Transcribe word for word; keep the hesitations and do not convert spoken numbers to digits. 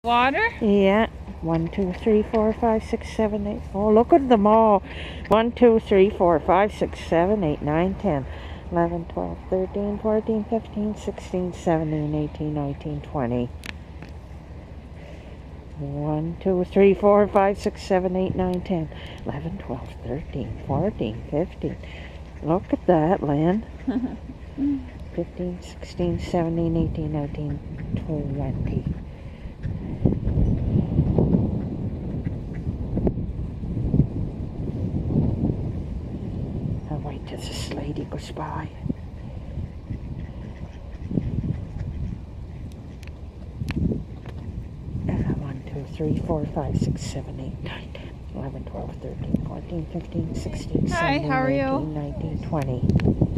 Water? Yeah. One, two, three, four, five, six, seven, eight. Oh, look at them all. One, two, three, four, five, six, seven, eight, nine, ten, eleven, twelve, thirteen, fourteen, fifteen, sixteen, seventeen, eighteen, nineteen, twenty. One, two, three, four, five, six, seven, eight, nine, ten, eleven, twelve, thirteen, fourteen, fifteen. Look at that, Lynn. fifteen, sixteen, seventeen, eighteen, nineteen, twenty. I'll wait till this lady goes by. one, two, three, four, five, six, seven, eight, nine, ten, eleven, twelve, thirteen, fourteen, fifteen, sixteen, Hi, seventeen, how are you? eighteen, nineteen, twenty.